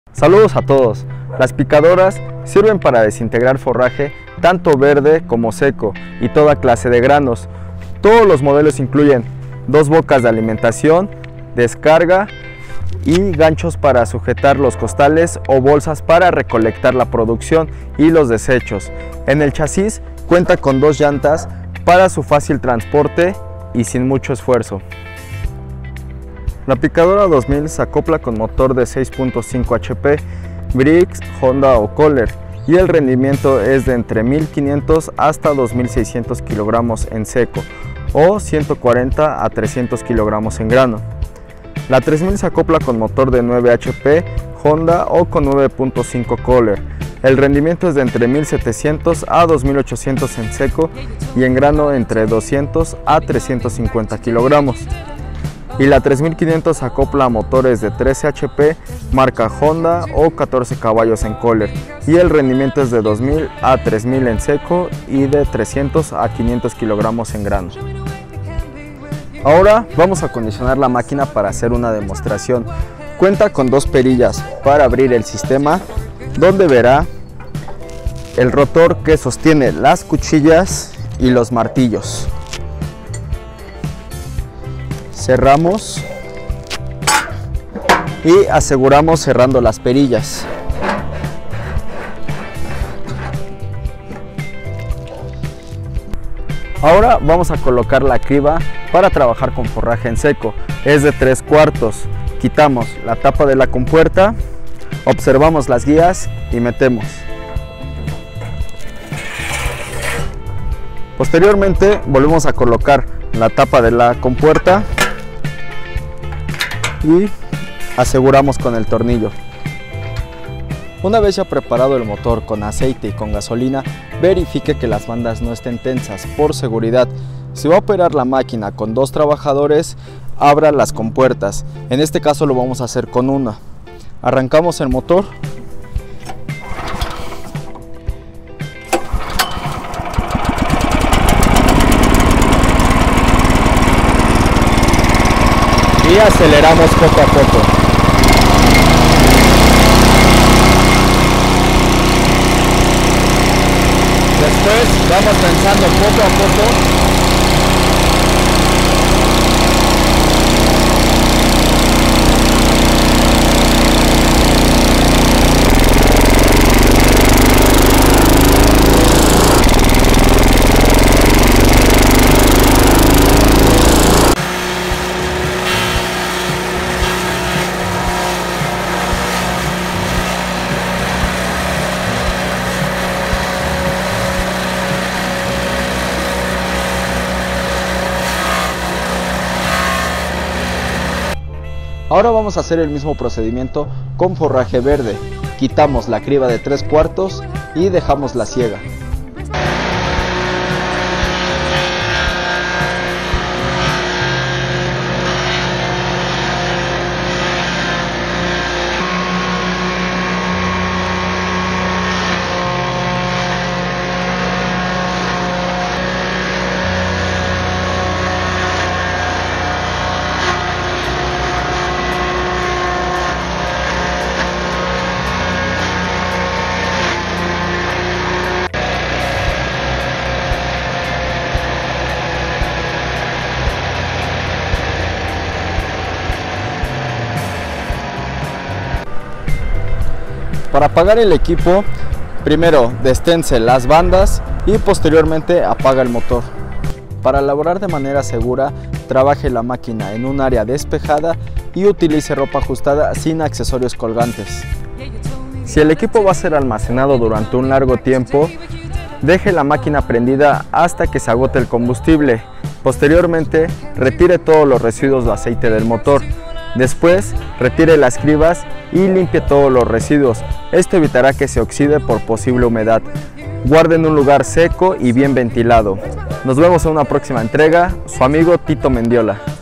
Saludos a todos. Las picadoras sirven para desintegrar forraje tanto verde como seco y toda clase de granos. Todos los modelos incluyen dos bocas de alimentación, descarga y ganchos para sujetar los costales o bolsas para recolectar la producción y los desechos. En el chasis cuenta con dos llantas para su fácil transporte y sin mucho esfuerzo. La picadora 2000 se acopla con motor de 6.5 HP, Briggs, Honda o Kohler, y el rendimiento es de entre 1500 hasta 2600 kilogramos en seco o 140 a 300 kilogramos en grano. La 3000 se acopla con motor de 9 HP, Honda o con 9.5 Kohler. El rendimiento es de entre 1700 a 2800 en seco y en grano entre 200 a 350 kilogramos. Y la 3500 se acopla a motores de 13 HP, marca Honda o 14 caballos en Kohler, y el rendimiento es de 2000 a 3000 en seco y de 300 a 500 kilogramos en grano. Ahora vamos a acondicionar la máquina para hacer una demostración. Cuenta con dos perillas para abrir el sistema, donde verá el rotor que sostiene las cuchillas y los martillos. Cerramos y aseguramos cerrando las perillas. Ahora vamos a colocar la criba para trabajar con forraje en seco. Es de 3/4. Quitamos la tapa de la compuerta, observamos las guías y metemos. Posteriormente volvemos a colocar la tapa de la compuerta y aseguramos con el tornillo. Una vez ya preparado el motor con aceite y con gasolina, verifique que las bandas no estén tensas por seguridad. Si va a operar la máquina con dos trabajadores, abra las compuertas. En este caso lo vamos a hacer con una. Arrancamos el motor. Y aceleramos poco a poco. Después vamos pensando poco a poco. Ahora vamos a hacer el mismo procedimiento con forraje verde. Quitamos la criba de 3/4 y dejamos la siega. Para apagar el equipo, primero destense las bandas y posteriormente apaga el motor. Para elaborar de manera segura, trabaje la máquina en un área despejada y utilice ropa ajustada sin accesorios colgantes. Si el equipo va a ser almacenado durante un largo tiempo, deje la máquina prendida hasta que se agote el combustible. Posteriormente, retire todos los residuos de aceite del motor. Después, retire las cribas y limpie todos los residuos. Esto evitará que se oxide por posible humedad. Guarde en un lugar seco y bien ventilado. Nos vemos en una próxima entrega. Su amigo Tito Mendiola.